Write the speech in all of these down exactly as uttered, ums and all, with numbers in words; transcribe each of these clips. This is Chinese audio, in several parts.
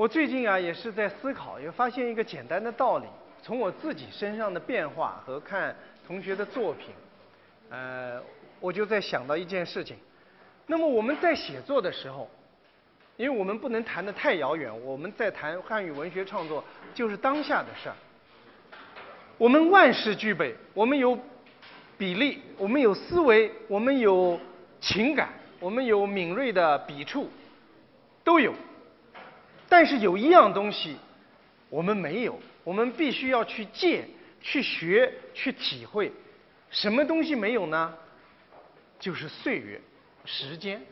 我最近啊也是在思考，也发现一个简单的道理，从我自己身上的变化和看同学的作品，呃，我就在想到一件事情。那么我们在写作的时候，因为我们不能谈得太遥远，我们在谈汉语文学创作就是当下的事儿。我们万事俱备，我们有比例，我们有思维，我们有情感，我们有敏锐的笔触，都有。但是有一样东西我们没有，我们必须要去借、去学、去体会。什么东西没有呢？就是岁月、时间。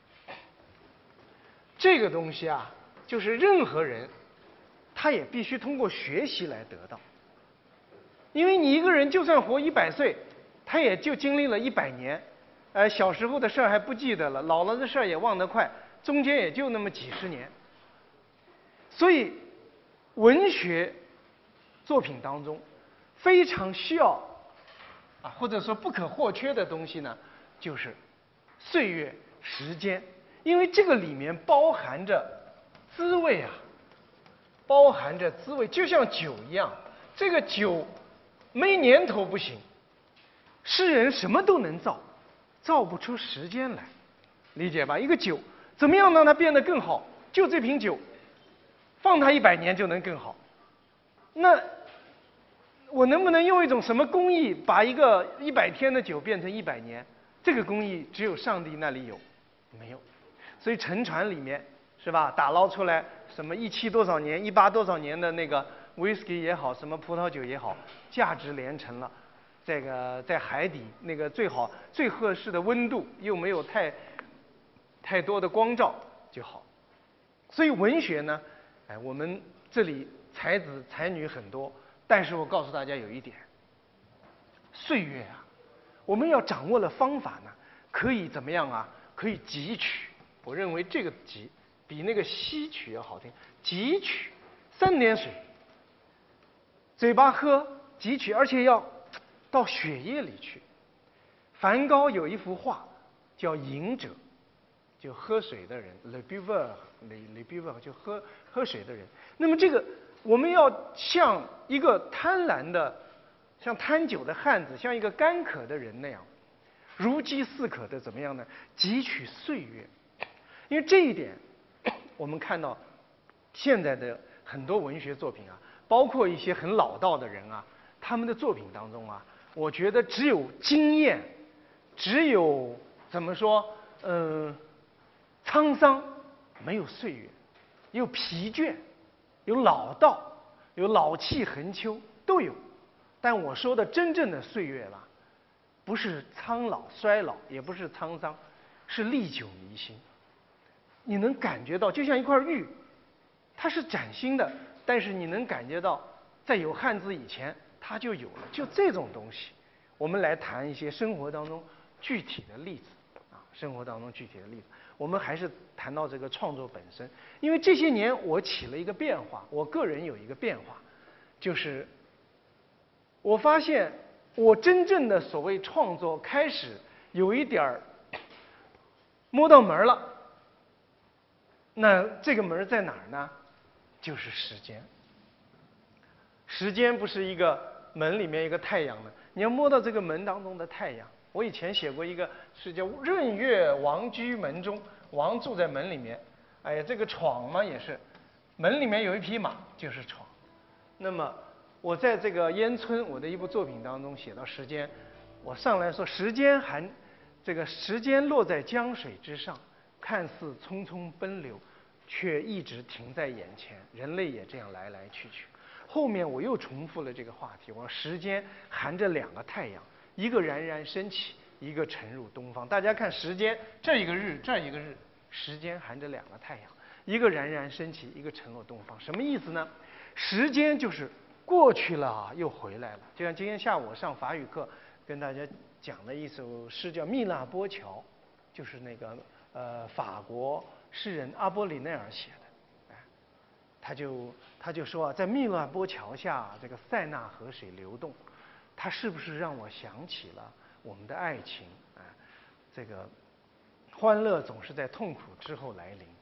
这个东西啊，就是任何人他也必须通过学习来得到。因为你一个人就算活一百岁，他也就经历了一百年，呃，小时候的事儿还不记得了，老了的事儿也忘得快，中间也就那么几十年。所以，文学作品当中非常需要啊，或者说不可或缺的东西呢，就是岁月、时间，因为这个里面包含着滋味啊，包含着滋味，就像酒一样，这个酒没年头不行。诗人什么都能造，造不出时间来，理解吧？一个酒怎么样让它变得更好？就这瓶酒。放它一百年就能更好，那我能不能用一种什么工艺把一个一百天的酒变成一百年？这个工艺只有上帝那里有，没有。所以沉船里面是吧，打捞出来什么一七多少年、一八多少年的那个 whisky 也好，什么葡萄酒也好，价值连城了。这个在海底那个最好、最合适的温度，又没有太太多的光照就好。所以文学呢？哎，我们这里才子才女很多，但是我告诉大家有一点，岁月啊，我们要掌握了方法呢，可以怎么样啊？可以汲取。我认为这个汲比那个吸取要好听。汲取，三点水，嘴巴喝，汲取，而且要到血液里去。梵高有一幅画叫《饮者》。就喝水的人 ，le buveur，le le buveur 就喝喝水的人。那么这个我们要像一个贪婪的、像贪酒的汉子，像一个干渴的人那样，如饥似渴的怎么样呢？汲取岁月。因为这一点，我们看到现在的很多文学作品啊，包括一些很老道的人啊，他们的作品当中啊，我觉得只有经验，只有怎么说，嗯、呃。沧桑，没有岁月，有疲倦，有老道，有老气横秋，都有。但我说的真正的岁月吧，不是苍老衰老，也不是沧桑，是历久弥新。你能感觉到，就像一块玉，它是崭新的，但是你能感觉到，在有汉字以前它就有了。就这种东西，我们来谈一些生活当中具体的例子啊，生活当中具体的例子。我们还是谈到这个创作本身，因为这些年我起了一个变化，我个人有一个变化，就是我发现我真正的所谓创作开始有一点儿摸到门了。那这个门在哪儿呢？就是时间。时间不是一个门里面一个太阳的，你要摸到这个门当中的太阳。我以前写过一个是叫“闰月王居门中”，王住在门里面。哎呀，这个闯嘛也是，门里面有一匹马就是闯。那么我在这个烟村我的一部作品当中写到时间，我上来说时间还这个时间落在江水之上，看似匆匆奔流，却一直停在眼前。人类也这样来来去去。后面我又重复了这个话题，我说时间含着两个太阳。一个冉冉升起，一个沉入东方。大家看时间，这一个日，这一个日，时间含着两个太阳，一个冉冉升起，一个沉入东方。什么意思呢？时间就是过去了又回来了。就像今天下午我上法语课跟大家讲的一首诗叫《密勒波桥》，就是那个呃法国诗人阿波里内尔写的。哎，他就他就说啊，在密勒波桥下，这个塞纳河水流动。它是不是让我想起了我们的爱情啊？这个欢乐总是在痛苦之后来临，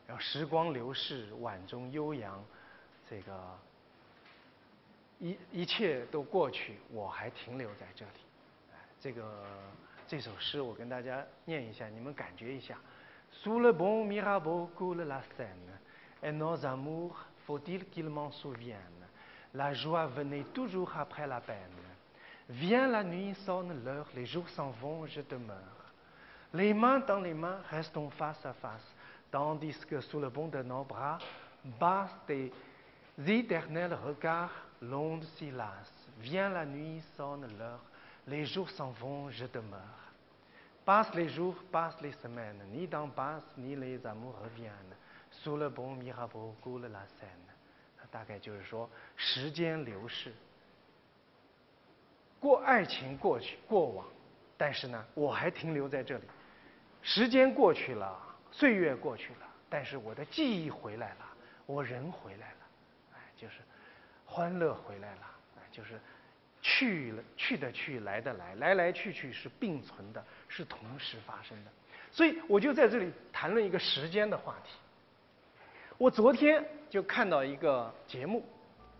然后时光流逝，晚中悠扬，这个一一切都过去，我还停留在这里。哎，这个这首诗我跟大家念一下，你们感觉一下。Sous le bon Mirabeau coule la Seine, et nos amours, faut-il qu'ils m'en souviennent? La joie venait toujours après la peine. Viens la nuit, sonne l'heure, les jours s'en vont, je demeure. Les mains dans les mains, restons face à face, tandis que sous le bond de nos bras, basse des éternels regards, l'onde s'y lasse. Viens la nuit, sonne l'heure, les jours s'en vont, je demeure. Passent les jours, passent les semaines, ni d'en passe, ni les amours reviennent. Sous le bon Mirabeau coule la Seine. 大概就是说，时间流逝，过爱情过去过往，但是呢，我还停留在这里。时间过去了，岁月过去了，但是我的记忆回来了，我人回来了，哎，就是欢乐回来了，哎，就是去了去的去，来的来，来来去去是并存的，是同时发生的。所以我就在这里谈论一个时间的话题。我昨天就看到一个节目，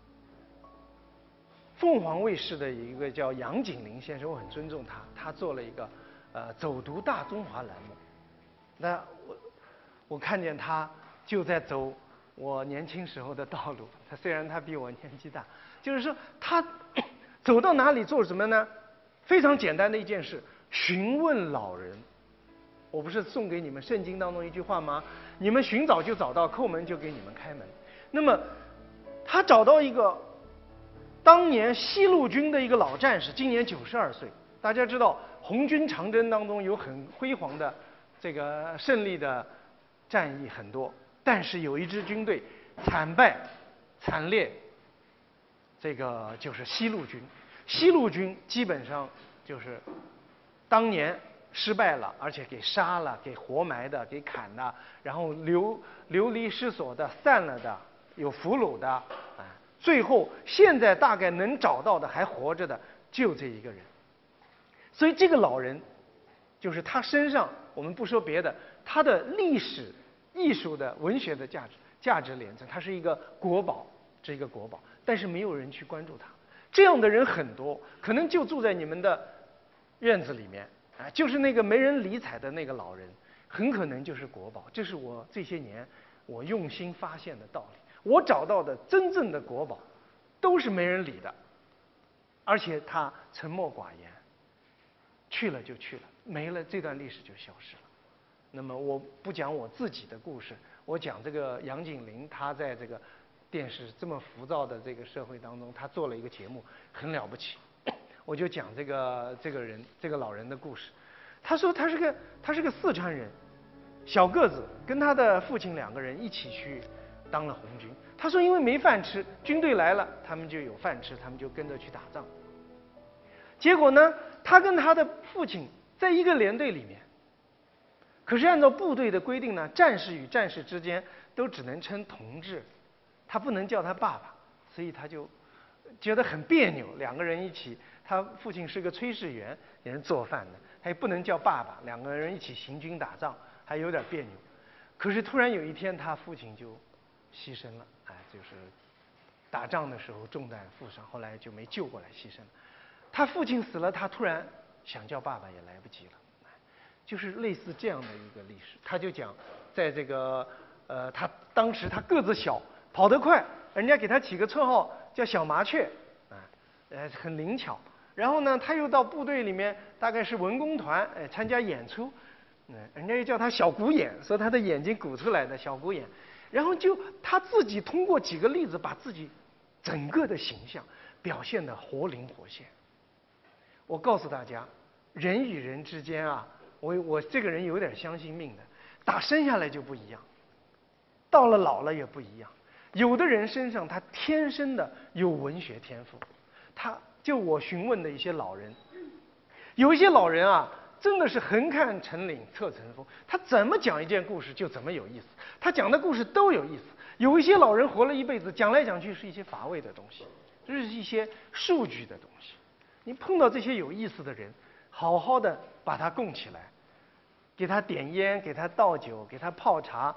凤凰卫视的一个叫杨景林先生，我很尊重他，他做了一个呃走读大中华栏目。那我我看见他就在走我年轻时候的道路。他虽然他比我年纪大，就是说他走到哪里做什么呢？非常简单的一件事，询问老人。我不是送给你们圣经当中一句话吗？你们寻找就找到，叩门就给你们开门。那么他找到一个当年西路军的一个老战士，今年九十二岁。大家知道红军长征当中有很辉煌的这个胜利的战役很多，但是有一支军队惨败惨烈，这个就是西路军。西路军基本上就是当年失败了，而且给杀了，给活埋的，给砍的，然后流流离失所的，散了的，有俘虏的，啊，最后现在大概能找到的还活着的就这一个人。所以这个老人，就是他身上，我们不说别的，他的历史、艺术的、文学的价值价值连城，他是一个国宝，是一个国宝，但是没有人去关注他。这样的人很多，可能就住在你们的院子里面。啊，就是那个没人理睬的那个老人，很可能就是国宝。这是我这些年我用心发现的道理。我找到的真正的国宝，都是没人理的，而且他沉默寡言，去了就去了，没了，这段历史就消失了。那么我不讲我自己的故事，我讲这个杨景林，他在这个电视这么浮躁的这个社会当中，他做了一个节目，很了不起。我就讲这个这个人这个老人的故事。他说他是个他是个四川人，小个子，跟他的父亲两个人一起去当了红军。他说因为没饭吃，军队来了，他们就有饭吃，他们就跟着去打仗。结果呢，他跟他的父亲在一个连队里面，可是按照部队的规定呢，战士与战士之间都只能称同志，他不能叫他爸爸，所以他就觉得很别扭。两个人一起，他父亲是个炊事员，也是做饭的，他也不能叫爸爸，两个人一起行军打仗，还有点别扭。可是突然有一天，他父亲就牺牲了，哎，就是打仗的时候中弹负伤，后来就没救过来，牺牲了。他父亲死了，他突然想叫爸爸也来不及了，就是类似这样的一个历史。他就讲，在这个呃，他当时他个子小，跑得快，人家给他起个绰号叫小麻雀，啊，呃，很灵巧。然后呢，他又到部队里面，大概是文工团，哎，参加演出，嗯，人家又叫他小鼓眼，说他的眼睛鼓出来的小鼓眼。然后就他自己通过几个例子，把自己整个的形象表现得活灵活现。我告诉大家，人与人之间啊，我我这个人有点相信命的，打生下来就不一样，到了老了也不一样。有的人身上他天生的有文学天赋，他就我询问的一些老人，有一些老人啊，真的是横看成岭侧成峰，他怎么讲一件故事就怎么有意思，他讲的故事都有意思。有一些老人活了一辈子，讲来讲去是一些乏味的东西，就是一些数据的东西。你碰到这些有意思的人，好好的把他供起来，给他点烟，给他倒酒，给他泡茶，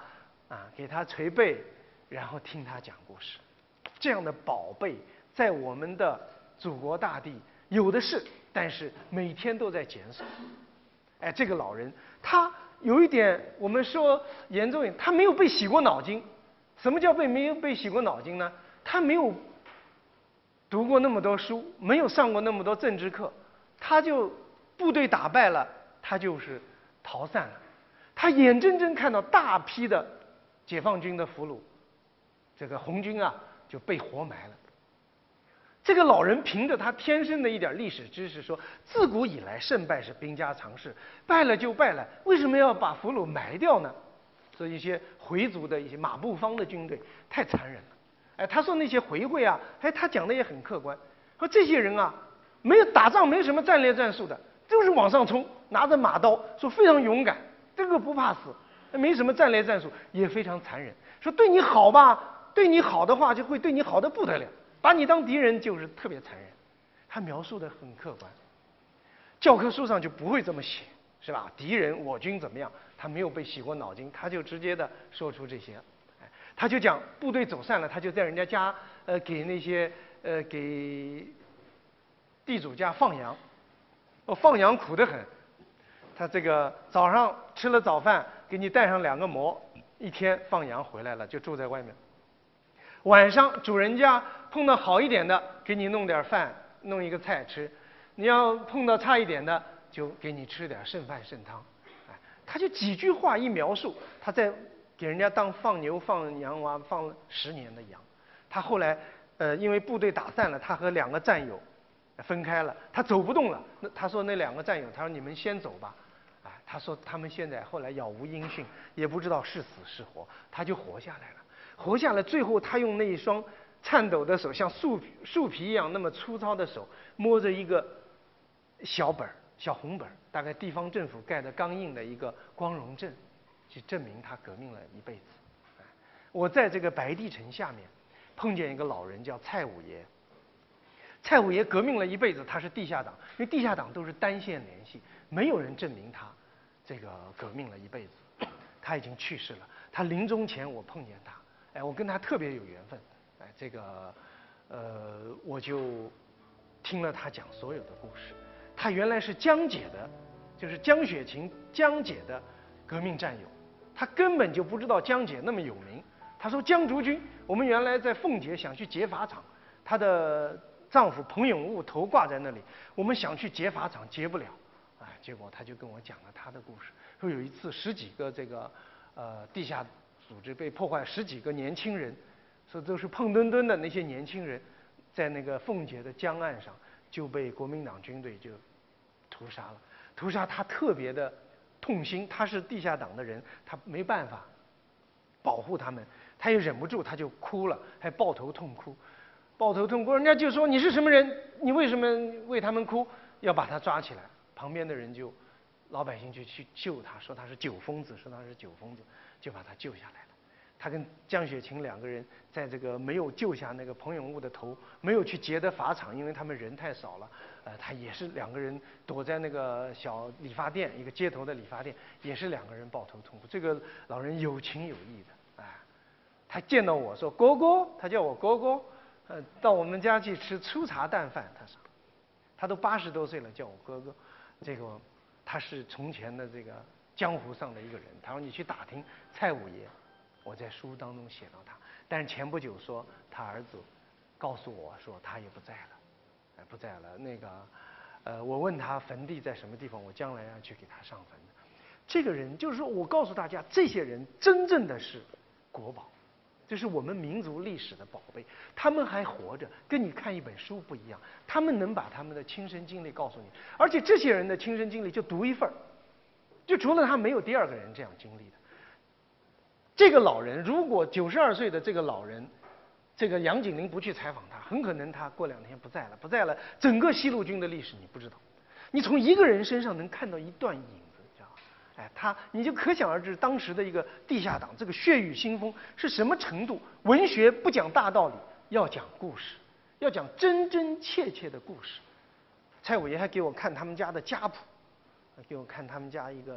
啊，给他捶背，然后听他讲故事。这样的宝贝在我们的祖国大地有的是，但是每天都在减少。哎，这个老人他有一点，我们说严重一点，他没有被洗过脑筋。什么叫被没有被洗过脑筋呢？他没有读过那么多书，没有上过那么多政治课，他就部队打败了，他就是逃散了。他眼睁睁看到大批的解放军的俘虏，这个红军啊就被活埋了。这个老人凭着他天生的一点历史知识说，自古以来胜败是兵家常事，败了就败了，为什么要把俘虏埋掉呢？所以一些回族的一些马步芳的军队太残忍了。哎，他说那些回会啊，哎，他讲的也很客观，说这些人啊，没有打仗，没什么战略战术的，就是往上冲，拿着马刀，说非常勇敢，这个不怕死，没什么战略战术，也非常残忍。说对你好吧，对你好的话就会对你好的不得了，把你当敌人就是特别残忍。他描述的很客观，教科书上就不会这么写，是吧？敌人我军怎么样？他没有被洗过脑筋，他就直接的说出这些。哎，他就讲部队走散了，他就在人家家呃给那些呃给地主家放羊，哦，放羊苦得很。他这个早上吃了早饭，给你带上两个馍，一天放羊回来了就住在外面。晚上主人家碰到好一点的，给你弄点饭，弄一个菜吃；你要碰到差一点的，就给你吃点剩饭剩汤。哎，他就几句话一描述，他在给人家当放牛放羊娃放了十年的羊。他后来呃因为部队打散了，他和两个战友分开了，他走不动了。那他说那两个战友，他说你们先走吧。哎，他说他们现在后来杳无音讯，也不知道是死是活，他就活下来了。活下来，最后他用那一双颤抖的手，像树树皮一样那么粗糙的手，摸着一个小本小红本，大概地方政府盖的钢印的一个光荣证，去证明他革命了一辈子。我在这个白帝城下面碰见一个老人叫蔡五爷。蔡五爷革命了一辈子，他是地下党，因为地下党都是单线联系，没有人证明他这个革命了一辈子。他已经去世了，他临终前我碰见他。哎，我跟他特别有缘分，哎，这个，呃，我就听了他讲所有的故事。他原来是江姐的，就是江雪琴江姐的革命战友，他根本就不知道江姐那么有名。他说江竹君，我们原来在奉节想去劫法场，她的丈夫彭永悟头挂在那里，我们想去劫法场劫不了，哎，结果他就跟我讲了他的故事，说有一次十几个这个呃地下组织被破坏，十几个年轻人，说都是胖墩墩的那些年轻人，在那个奉节的江岸上就被国民党军队就屠杀了。屠杀他特别的痛心，他是地下党的人，他没办法保护他们，他也忍不住，他就哭了，还抱头痛哭，抱头痛哭。人家就说你是什么人？你为什么为他们哭？要把他抓起来。旁边的人就老百姓就去救他，说他是酒疯子，说他是酒疯子。就把他救下来了。他跟江雪琴两个人在这个没有救下那个彭永悟的头，没有去劫得法场，因为他们人太少了。呃，他也是两个人躲在那个小理发店，一个街头的理发店，也是两个人抱头痛哭。这个老人有情有义的，哎，他见到我说哥哥，他叫我哥哥，呃，到我们家去吃粗茶淡饭。他说，他都八十多岁了，叫我哥哥。这个他是从前的这个江湖上的一个人。他说你去打听蔡五爷，我在书当中写到他，但是前不久说他儿子告诉我说他也不在了，哎，不在了。那个，呃，我问他坟地在什么地方，我将来要去给他上坟。这个人就是说我告诉大家，这些人真正的是国宝，这是我们民族历史的宝贝。他们还活着，跟你看一本书不一样，他们能把他们的亲身经历告诉你，而且这些人的亲身经历就独一份儿。就除了他，没有第二个人这样经历的。这个老人，如果九十二岁的这个老人，这个杨景林不去采访他，很可能他过两天不在了，不在了，整个西路军的历史你不知道。你从一个人身上能看到一段影子，知道吧？哎，他你就可想而知，当时的一个地下党，这个血雨腥风是什么程度？文学不讲大道理，要讲故事，要讲真真切切的故事。蔡五爷还给我看他们家的家谱。给我看他们家一个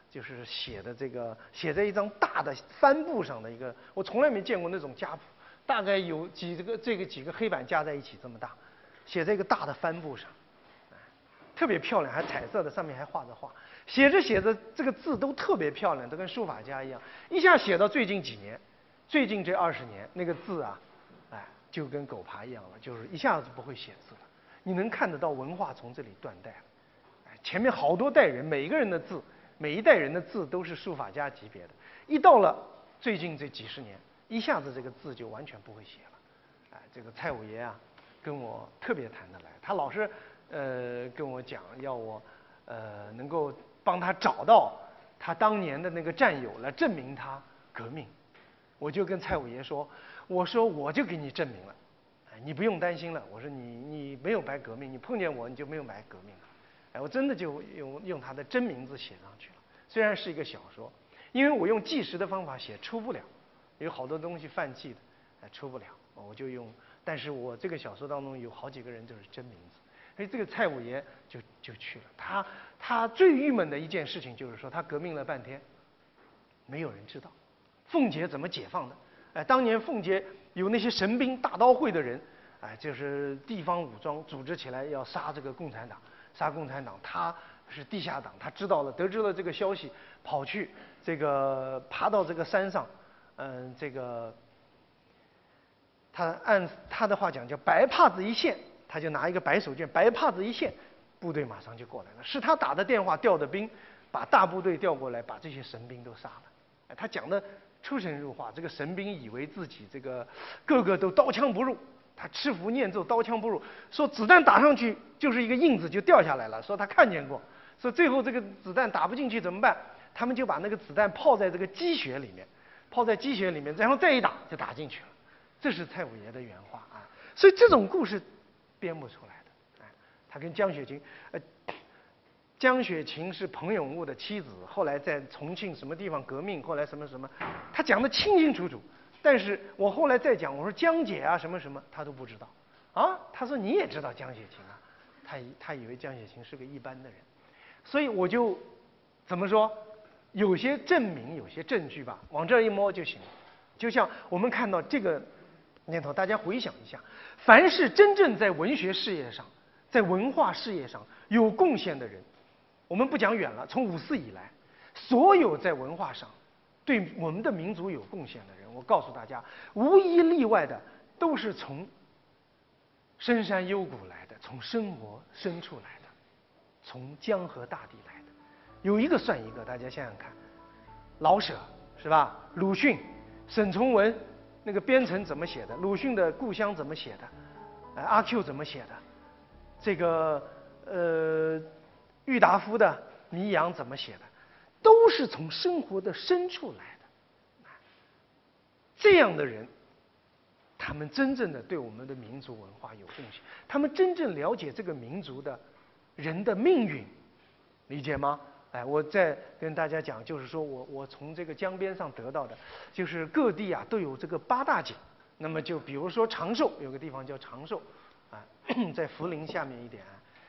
就是写的这个写在一张大的帆布上的一个，我从来没见过那种家谱，大概有几个这个几个黑板加在一起这么大，写在一个大的帆布上，特别漂亮，还彩色的，上面还画着画。写着写着，这个字都特别漂亮，都跟书法家一样。一下写到最近几年，最近这二十年，那个字啊，哎，就跟狗爬一样了，就是一下子不会写字了。你能看得到文化从这里断代了。哎，前面好多代人，每一个人的字，每一代人的字都是书法家级别的。一到了最近这几十年，一下子这个字就完全不会写了。哎，这个蔡五爷啊，跟我特别谈得来，他老是呃跟我讲，要我呃能够帮他找到他当年的那个战友来证明他革命。我就跟蔡五爷说，我说我就给你证明了，哎，你不用担心了。我说你你没有白革命，你碰见我你就没有白革命了。哎，我真的就用用他的真名字写上去了，虽然是一个小说，因为我用纪实的方法写出不了，有好多东西泛记的，哎，出不了，我就用。但是我这个小说当中有好几个人就是真名字，所以这个蔡五爷就就去了。他他最郁闷的一件事情就是说，他革命了半天，没有人知道奉节怎么解放的。哎，当年奉节有那些神兵大刀会的人，哎，就是地方武装组织起来要杀这个共产党，杀共产党，他是地下党，他知道了，得知了这个消息，跑去这个爬到这个山上，嗯，这个他按他的话讲叫白帕子一现，他就拿一个白手绢，白帕子一现，部队马上就过来了，是他打的电话调的兵，把大部队调过来，把这些神兵都杀了。哎，他讲的出神入化，这个神兵以为自己这个个个都刀枪不入，他吃符念咒，刀枪不入，说子弹打上去就是一个印子就掉下来了，说他看见过，说最后这个子弹打不进去怎么办？他们就把那个子弹泡在这个鸡血里面，泡在鸡血里面，然后再一打就打进去了。这是蔡五爷的原话啊，所以这种故事编不出来的。哎，他跟江雪琴，呃，江雪琴是彭永悟的妻子，后来在重庆什么地方革命，后来什么什么，他讲得清清楚楚。但是我后来再讲，我说江姐啊什么什么，他都不知道。啊，他说你也知道江雪琴啊，他他以为江雪琴是个一般的人，所以我就怎么说，有些证明，有些证据吧，往这儿一摸就行了。就像我们看到这个念头，大家回想一下，凡是真正在文学事业上，在文化事业上有贡献的人，我们不讲远了，从五四以来，所有在文化上对我们的民族有贡献的人，我告诉大家，无一例外的都是从深山幽谷来的，从生活深处来的，从江河大地来的。有一个算一个，大家想想看，老舍是吧？鲁迅、沈从文，那个编程怎么写的？鲁迅的故乡怎么写的？呃，阿 Q 怎么写的？这个呃，郁达夫的《迷羊》怎么写的？都是从生活的深处来的。这样的人，他们真正的对我们的民族文化有贡献，他们真正了解这个民族的人的命运，理解吗？哎，我再跟大家讲，就是说我我从这个江边上得到的，就是各地啊都有这个八大井。那么就比如说长寿，有个地方叫长寿，啊，在涪陵下面一点，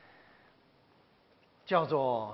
叫做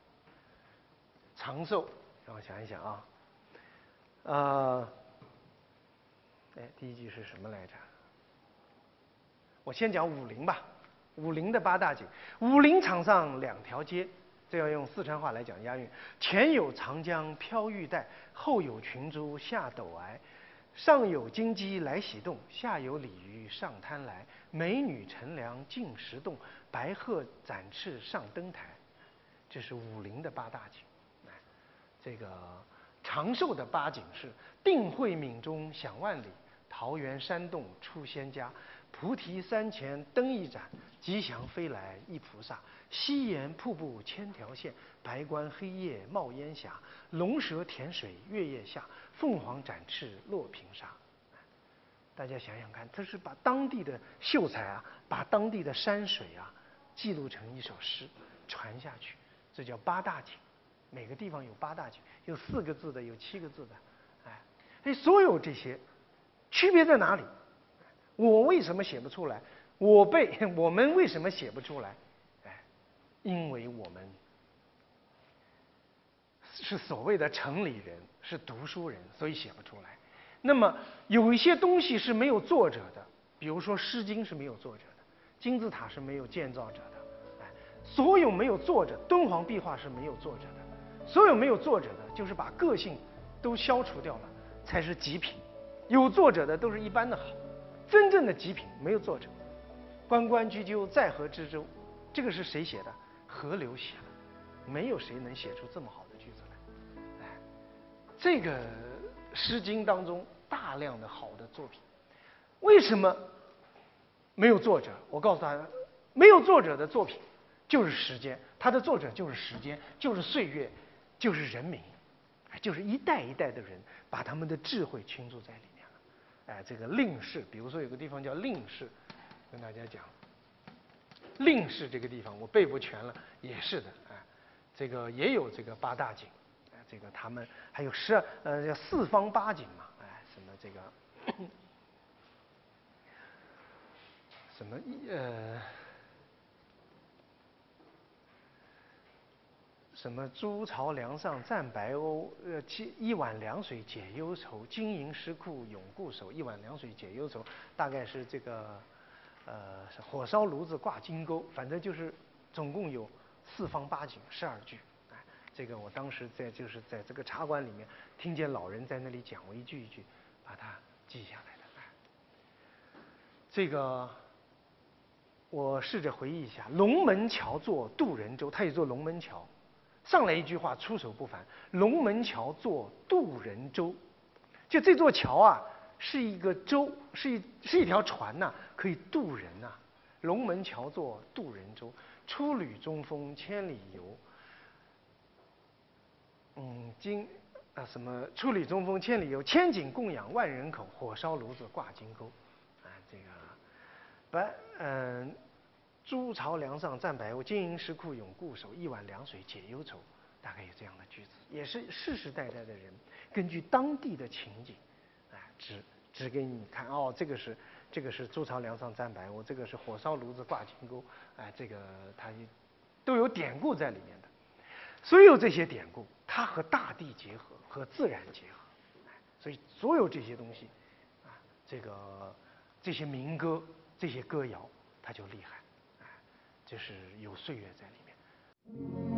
长寿。让我想一想啊，呃，哎，第一句是什么来着？我先讲武陵吧。武陵的八大井，武陵场上两条街。这要用四川话来讲押韵，前有长江飘玉带，后有群猪下斗崖，上有金鸡来洗洞，下有鲤鱼上滩来，美女乘凉进石洞，白鹤展翅上灯台。这是武陵的八大井。这个长寿的八景是：定慧闽中响万里，桃源山洞出仙家，菩提山前灯一盏，吉祥飞来一菩萨。西岩瀑布千条线，白关黑夜冒烟霞。龙蛇舔水月夜下，凤凰展翅落平沙。大家想想看，这是把当地的秀才啊，把当地的山水啊，记录成一首诗传下去，这叫八大景。每个地方有八大景，有四个字的，有七个字的，哎，哎，所有这些区别在哪里？我为什么写不出来？我被我们为什么写不出来？哎，因为我们是所谓的城里人，是读书人，所以写不出来。那么有一些东西是没有作者的，比如说《诗经》是没有作者的，金字塔是没有建造者的，哎，所有没有作者，敦煌壁画是没有作者的，所有没有作者的，就是把个性都消除掉了，才是极品。有作者的都是一般的好，真正的极品没有作者。关关雎鸠，在河之洲，这个是谁写的？河流写的，没有谁能写出这么好的句子来。哎，这个《诗经》当中大量的好的作品，为什么没有作者？我告诉大家，没有作者的作品就是时间，他的作者就是时间，就是岁月，就是人民，就是一代一代的人把他们的智慧倾注在里面了。哎，这个令氏，比如说有个地方叫令氏，跟大家讲，令氏这个地方我背不全了，也是的，哎，这个也有这个八大景，哎，这个他们还有十二呃叫四方八景嘛，哎，什么这个什么呃什么朱朝梁上战白鸥，呃，一碗凉水解忧愁，金银石库永固守。一碗凉水解忧愁，大概是这个，呃，火烧炉子挂金钩，反正就是总共有四方八景十二句。哎，这个我当时在就是在这个茶馆里面听见老人在那里讲，我一句一句把它记下来的。哎，这个我试着回忆一下，龙门桥作渡人舟，它有座龙门桥。上来一句话出手不凡，龙门桥作渡人舟，就这座桥啊是一个舟，是一是一条船呐、啊，可以渡人呐、啊。龙门桥作渡人舟，出旅中锋千里游。嗯，今啊什么出旅中锋千里游，千景供养万人口，火烧炉子挂金钩。啊，这个不嗯。呃朱朝梁上战白鸥，金银石库永固守。一碗凉水解忧愁，大概有这样的句子，也是世世代代的人根据当地的情景，哎，指指给你看哦，这个是这个是朱朝梁上战白鸥，这个是火烧炉子挂金钩，哎，这个它都有典故在里面的。所有这些典故，它和大地结合，和自然结合，所以所有这些东西，啊，这个这些民歌、这些歌谣，它就厉害。就是有岁月在里面。